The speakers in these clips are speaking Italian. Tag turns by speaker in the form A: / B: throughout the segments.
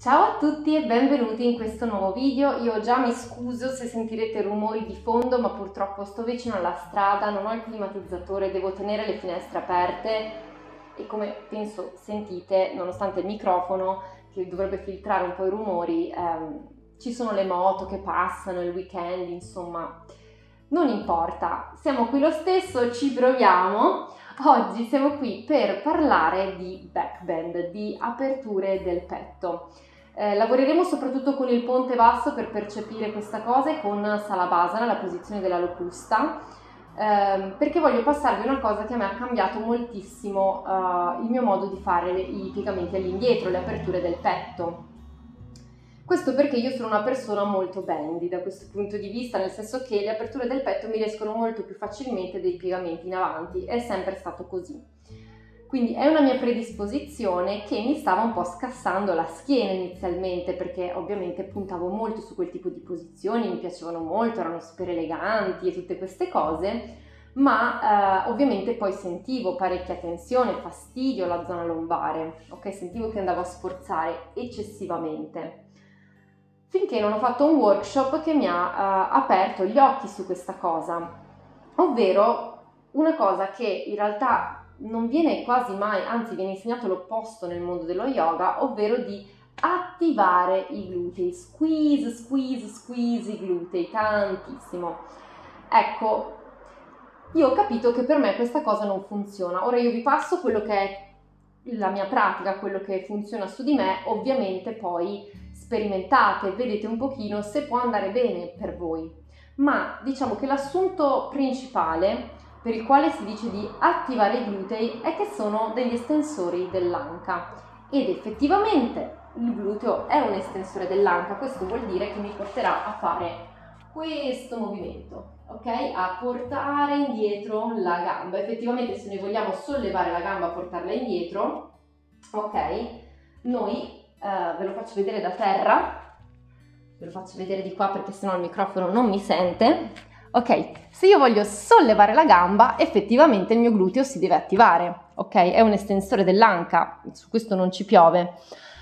A: Ciao a tutti e benvenuti in questo nuovo video. Io già mi scuso se sentirete rumori di fondo, ma purtroppo sto vicino alla strada, non ho il climatizzatore, devo tenere le finestre aperte e come penso sentite, nonostante il microfono che dovrebbe filtrare un po' i rumori, ci sono le moto che passano, il weekend, insomma, non importa, siamo qui lo stesso, ci proviamo. Oggi siamo qui per parlare di backbend, di aperture del petto. Lavoreremo soprattutto con il ponte basso per percepire questa cosa e con Salavasana, la posizione della locusta, perché voglio passarvi una cosa che a me ha cambiato moltissimo il mio modo di fare i piegamenti all'indietro, le aperture del petto. Questo perché io sono una persona molto bendy da questo punto di vista, nel senso che le aperture del petto mi riescono molto più facilmente dei piegamenti in avanti, è sempre stato così. Quindi è una mia predisposizione che mi stava un po' scassando la schiena inizialmente, perché ovviamente puntavo molto su quel tipo di posizioni, mi piacevano molto, erano super eleganti e tutte queste cose, ma ovviamente poi sentivo parecchia tensione, fastidio alla zona lombare, ok? Sentivo che andavo a sforzare eccessivamente. Finché non ho fatto un workshop che mi ha aperto gli occhi su questa cosa, ovvero una cosa che in realtà non viene quasi mai, anzi viene insegnato l'opposto nel mondo dello yoga, ovvero di attivare i glutei, squeeze i glutei, tantissimo. Ecco, io ho capito che per me questa cosa non funziona. Ora io vi passo quello che è la mia pratica, quello che funziona su di me, ovviamente poi sperimentate, vedete un pochino se può andare bene per voi. Ma diciamo che l'assunto principale per il quale si dice di attivare i glutei è che sono degli estensori dell'anca ed effettivamente il gluteo è un estensore dell'anca. Questo vuol dire che mi porterà a fare questo movimento, ok? A portare indietro la gamba. Effettivamente se noi vogliamo sollevare la gamba, portarla indietro, ok? Noi ve lo faccio vedere da terra, ve lo faccio vedere di qua perché sennò il microfono non mi sente. Ok, se io voglio sollevare la gamba, effettivamente il mio gluteo si deve attivare, ok? È un estensore dell'anca, su questo non ci piove.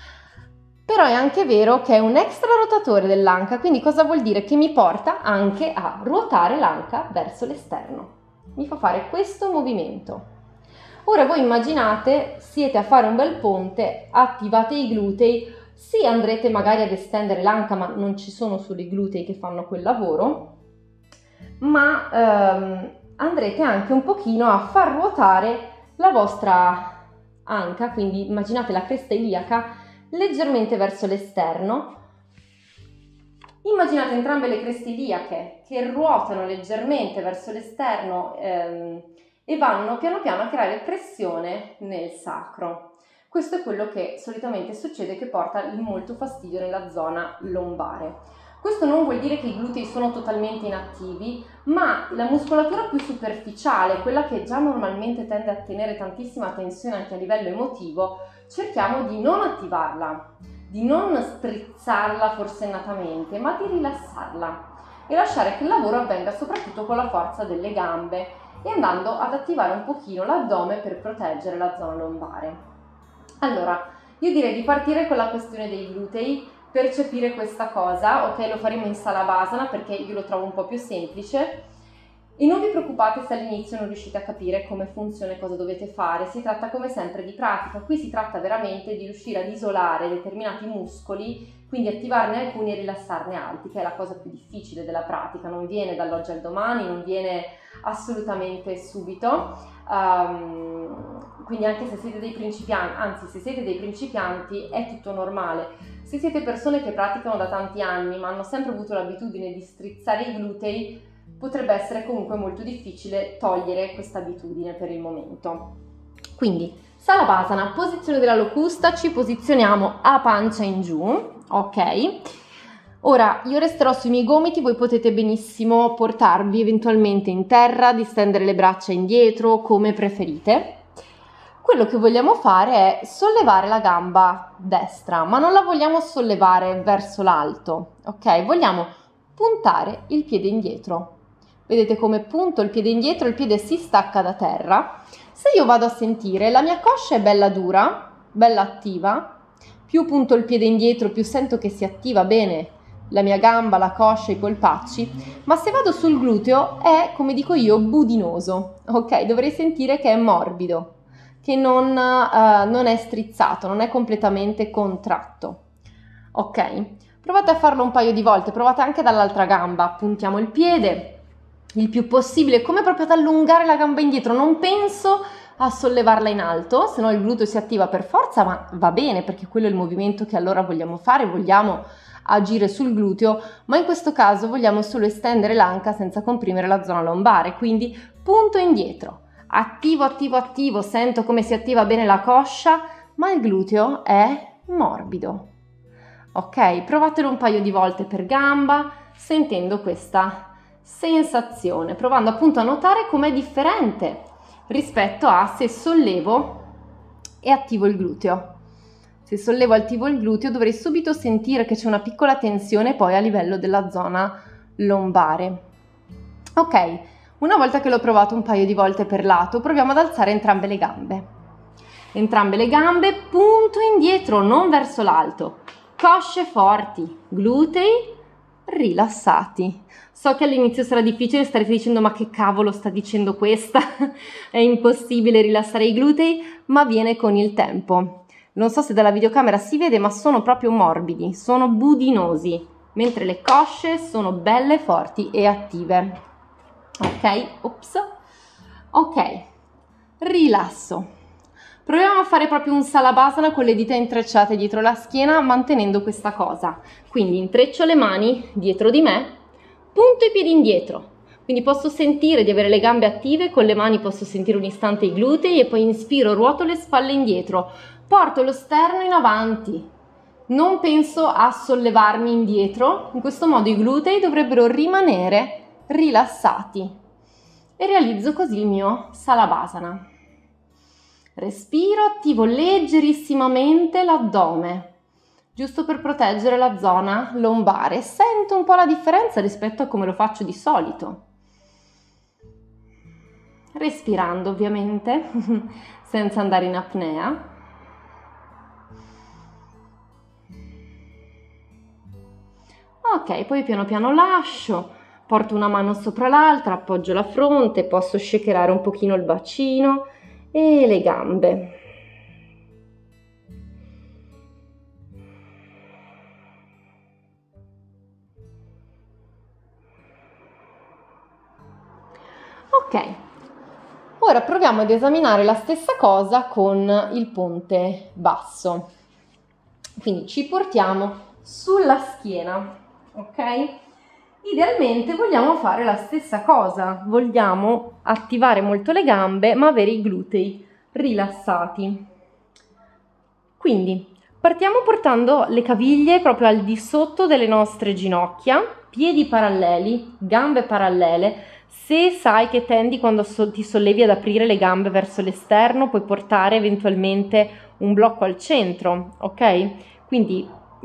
A: Però è anche vero che è un extra rotatore dell'anca, quindi cosa vuol dire? Che mi porta anche a ruotare l'anca verso l'esterno. Mi fa fare questo movimento. Ora voi immaginate, siete a fare un bel ponte, attivate i glutei, sì andrete magari ad estendere l'anca, ma non ci sono solo i glutei che fanno quel lavoro, ma andrete anche un pochino a far ruotare la vostra anca, quindi immaginate la cresta iliaca leggermente verso l'esterno. Immaginate entrambe le creste iliache che ruotano leggermente verso l'esterno e vanno piano piano a creare pressione nel sacro. Questo è quello che solitamente succede, che porta molto fastidio nella zona lombare. Questo non vuol dire che i glutei sono totalmente inattivi, ma la muscolatura più superficiale, quella che già normalmente tende a tenere tantissima tensione anche a livello emotivo, cerchiamo di non attivarla, di non strizzarla forsennatamente, ma di rilassarla e lasciare che il lavoro avvenga soprattutto con la forza delle gambe e andando ad attivare un pochino l'addome per proteggere la zona lombare. Allora, io direi di partire con la questione dei glutei. Percepire questa cosa, ok, lo faremo in Salavasana perché io lo trovo un po' più semplice e non vi preoccupate se all'inizio non riuscite a capire come funziona e cosa dovete fare, si tratta come sempre di pratica, qui si tratta veramente di riuscire ad isolare determinati muscoli, quindi attivarne alcuni e rilassarne altri, che è la cosa più difficile della pratica, non viene dall'oggi al domani, non viene assolutamente subito, quindi anche se siete dei principianti, anzi se siete dei principianti è tutto normale. Se siete persone che praticano da tanti anni ma hanno sempre avuto l'abitudine di strizzare i glutei, potrebbe essere comunque molto difficile togliere questa abitudine per il momento. Quindi Salavasana, posizione della locusta, ci posizioniamo a pancia in giù, ok? Ora io resterò sui miei gomiti, voi potete benissimo portarvi eventualmente in terra, distendere le braccia indietro, come preferite. Quello che vogliamo fare è sollevare la gamba destra, ma non la vogliamo sollevare verso l'alto, ok? Vogliamo puntare il piede indietro. Vedete come punto il piede indietro, il piede si stacca da terra. Se io vado a sentire, la mia coscia è bella dura, bella attiva, Più punto il piede indietro, più sento che si attiva bene la mia gamba, la coscia, i polpacci, ma se vado sul gluteo è, come dico io, budinoso, ok? Dovrei sentire che è morbido, che non è strizzato, non è completamente contratto, ok? Provate a farlo un paio di volte, provate anche dall'altra gamba, puntiamo il piede il più possibile, come proprio ad allungare la gamba indietro, non penso a sollevarla in alto, se no il gluteo si attiva per forza, ma va bene perché quello è il movimento che allora vogliamo fare, vogliamo agire sul gluteo, ma in questo caso vogliamo solo estendere l'anca senza comprimere la zona lombare, quindi punto indietro, attivo, attivo, attivo, sento come si attiva bene la coscia, ma il gluteo è morbido. Ok, provatelo un paio di volte per gamba, sentendo questa sensazione, provando appunto a notare com'è differente rispetto a se sollevo e attivo il gluteo. Se sollevo e attivo il gluteo dovrei subito sentire che c'è una piccola tensione poi a livello della zona lombare. Ok, una volta che l'ho provato un paio di volte per lato, proviamo ad alzare entrambe le gambe. Entrambe le gambe, punto indietro, non verso l'alto. Cosce forti, glutei rilassati. So che all'inizio sarà difficile, starete dicendo ma che cavolo sta dicendo questa? È impossibile rilassare i glutei, ma viene con il tempo. Non so se dalla videocamera si vede, ma sono proprio morbidi, sono budinosi, mentre le cosce sono belle, forti e attive. Ok, ops. Ok, rilasso. Proviamo a fare proprio un Salabhasana con le dita intrecciate dietro la schiena, mantenendo questa cosa. Quindi intreccio le mani dietro di me, punto i piedi indietro. Quindi posso sentire di avere le gambe attive, con le mani posso sentire un istante i glutei e poi inspiro, ruoto le spalle indietro, porto lo sterno in avanti. Non penso a sollevarmi indietro, in questo modo i glutei dovrebbero rimanere rilassati. E realizzo così il mio Salabhasana. Respiro, attivo leggerissimamente l'addome, giusto per proteggere la zona lombare. Sento un po' la differenza rispetto a come lo faccio di solito. Respirando ovviamente, senza andare in apnea. Ok, poi piano piano lascio, porto una mano sopra l'altra, appoggio la fronte, posso shakerare un pochino il bacino e le gambe. Ok, ora proviamo ad esaminare la stessa cosa con il ponte basso. Quindi ci portiamo sulla schiena, ok? Idealmente vogliamo fare la stessa cosa, vogliamo attivare molto le gambe ma avere i glutei rilassati. Quindi partiamo portando le caviglie proprio al di sotto delle nostre ginocchia, piedi paralleli, gambe parallele. Se sai che tendi quando ti sollevi ad aprire le gambe verso l'esterno, puoi portare eventualmente un blocco al centro, ok? Quindi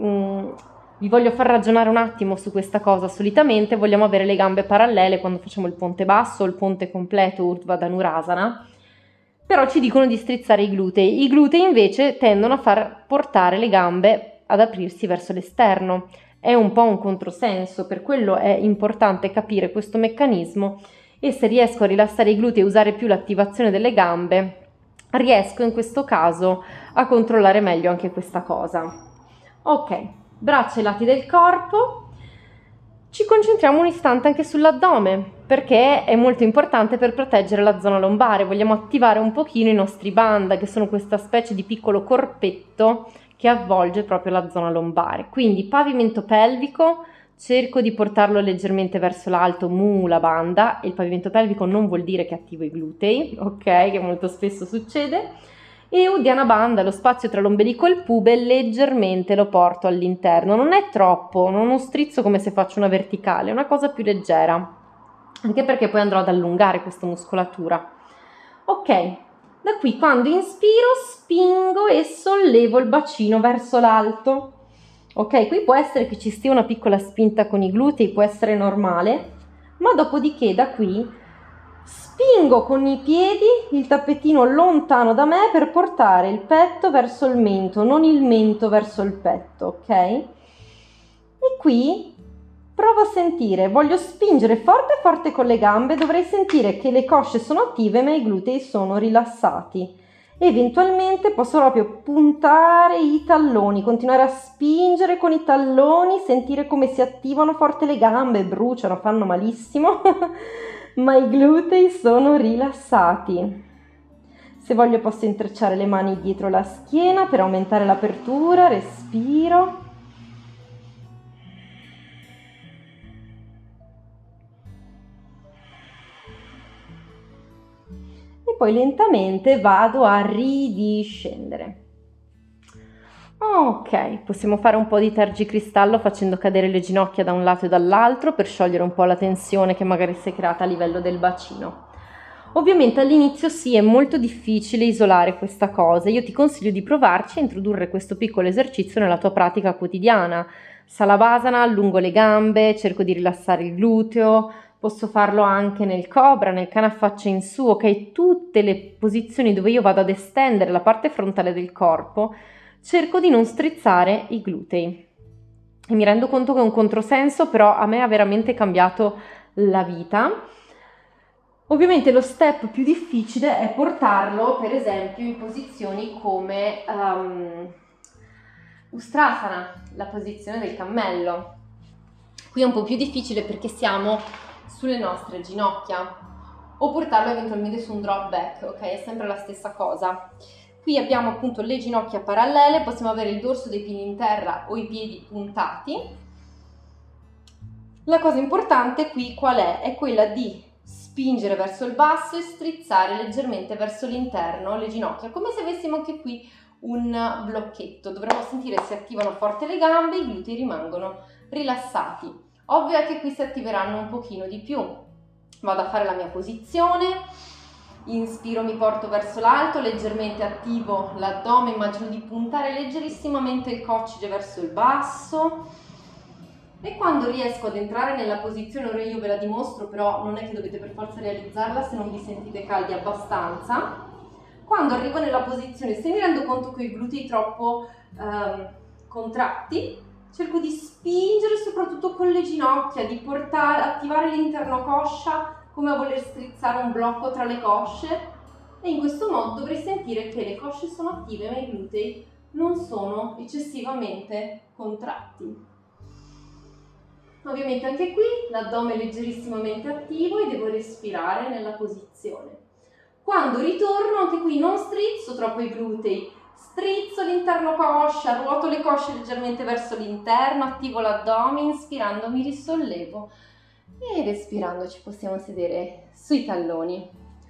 A: vi voglio far ragionare un attimo su questa cosa. Solitamente vogliamo avere le gambe parallele quando facciamo il ponte basso o il ponte completo Urdhva Dhanurasana, però ci dicono di strizzare i glutei. I glutei invece tendono a far portare le gambe ad aprirsi verso l'esterno. È un po' un controsenso, per quello è importante capire questo meccanismo e se riesco a rilassare i glutei e usare più l'attivazione delle gambe, riesco in questo caso a controllare meglio anche questa cosa. Ok, braccia ai lati del corpo. Ci concentriamo un istante anche sull'addome, perché è molto importante per proteggere la zona lombare. Vogliamo attivare un pochino i nostri bandha, che sono questa specie di piccolo corpetto che avvolge proprio la zona lombare. Quindi pavimento pelvico, cerco di portarlo leggermente verso l'alto, Mula Bandha, e il pavimento pelvico non vuol dire che attivo i glutei, ok, che molto spesso succede. E Uddiyana Bandha, lo spazio tra l'ombelico e il pube, leggermente lo porto all'interno, non è troppo, non lo strizzo come se faccio una verticale, è una cosa più leggera, anche perché poi andrò ad allungare questa muscolatura. Ok, da qui quando inspiro spingo e sollevo il bacino verso l'alto. Ok, qui può essere che ci stia una piccola spinta con i glutei, può essere normale, ma dopodiché da qui Spingo con i piedi il tappetino lontano da me per portare il petto verso il mento, non il mento verso il petto, ok? E qui provo a sentire, voglio spingere forte forte con le gambe, dovrei sentire che le cosce sono attive ma i glutei sono rilassati. Eventualmente posso proprio puntare i talloni, continuare a spingere con i talloni, sentire come si attivano forte le gambe, bruciano, fanno malissimo, ma i glutei sono rilassati. Se voglio posso intrecciare le mani dietro la schiena per aumentare l'apertura, respiro. E poi lentamente vado a ridiscendere. Ok, possiamo fare un po' di tergicristallo facendo cadere le ginocchia da un lato e dall'altro per sciogliere un po' la tensione che magari si è creata a livello del bacino. Ovviamente all'inizio sì, è molto difficile isolare questa cosa. Io ti consiglio di provarci a introdurre questo piccolo esercizio nella tua pratica quotidiana. Salavasana, allungo le gambe, cerco di rilassare il gluteo. Posso farlo anche nel cobra, nel cane a faccia in su, ok? Tutte le posizioni dove io vado ad estendere la parte frontale del corpo, cerco di non strizzare i glutei. E mi rendo conto che è un controsenso, però a me ha veramente cambiato la vita. Ovviamente lo step più difficile è portarlo, per esempio, in posizioni come Ustrasana, la posizione del cammello. Qui è un po' più difficile perché siamo sulle nostre ginocchia, o portarlo eventualmente su un drop back, ok? È sempre la stessa cosa. Qui abbiamo appunto le ginocchia parallele, possiamo avere il dorso dei piedi in terra o i piedi puntati. La cosa importante qui qual è? È quella di spingere verso il basso e strizzare leggermente verso l'interno le ginocchia, come se avessimo anche qui un blocchetto. Dovremo sentire se si attivano forte le gambe, i glutei rimangono rilassati. Ovvio è che qui si attiveranno un pochino di più. Vado a fare la mia posizione, inspiro, mi porto verso l'alto, leggermente attivo l'addome, immagino di puntare leggerissimamente il coccige verso il basso. E quando riesco ad entrare nella posizione, ora io ve la dimostro, però non è che dovete per forza realizzarla se non vi sentite caldi abbastanza. Quando arrivo nella posizione, se mi rendo conto che ho i glutei troppo contratti, cerco di spingere soprattutto con le ginocchia, di attivare l'interno coscia come a voler strizzare un blocco tra le cosce, e in questo modo dovrei sentire che le cosce sono attive ma i glutei non sono eccessivamente contratti. Ovviamente anche qui l'addome è leggerissimamente attivo e devo respirare nella posizione. Quando ritorno anche qui non strizzo troppo i glutei, strizzo l'interno coscia, ruoto le cosce leggermente verso l'interno, attivo l'addome, inspirando mi risollevo ed espirando ci possiamo sedere sui talloni.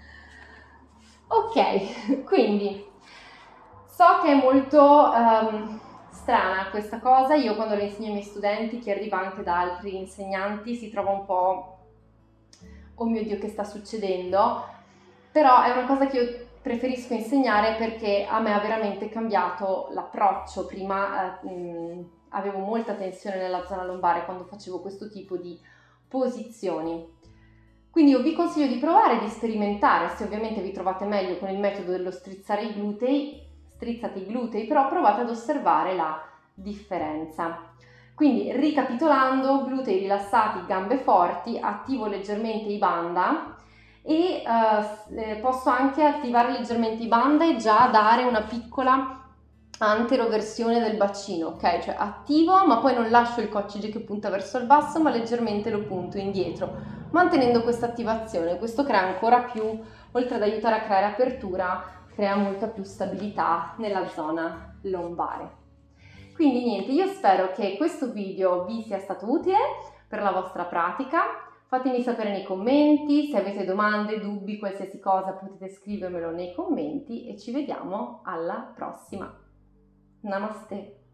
A: Ok, quindi so che è molto strana questa cosa. Io quando le insegno ai miei studenti, chi arriva anche da altri insegnanti, si trova un po' oh mio Dio che sta succedendo, però è una cosa che io preferisco insegnare perché a me ha veramente cambiato l'approccio. Prima avevo molta tensione nella zona lombare quando facevo questo tipo di posizioni. Quindi io vi consiglio di provare, di sperimentare. Se ovviamente vi trovate meglio con il metodo dello strizzare i glutei, strizzate i glutei, però provate ad osservare la differenza. Quindi ricapitolando, glutei rilassati, gambe forti, attivo leggermente i banda e posso anche attivare leggermente i banda e già dare una piccola anteroversione del bacino, ok? Cioè attivo ma poi non lascio il coccige che punta verso il basso ma leggermente lo punto indietro, mantenendo questa attivazione. Questo crea ancora più, oltre ad aiutare a creare apertura, crea molta più stabilità nella zona lombare. Quindi niente, io spero che questo video vi sia stato utile per la vostra pratica. Fatemi sapere nei commenti, se avete domande, dubbi, qualsiasi cosa potete scrivermelo nei commenti e ci vediamo alla prossima. Namaste.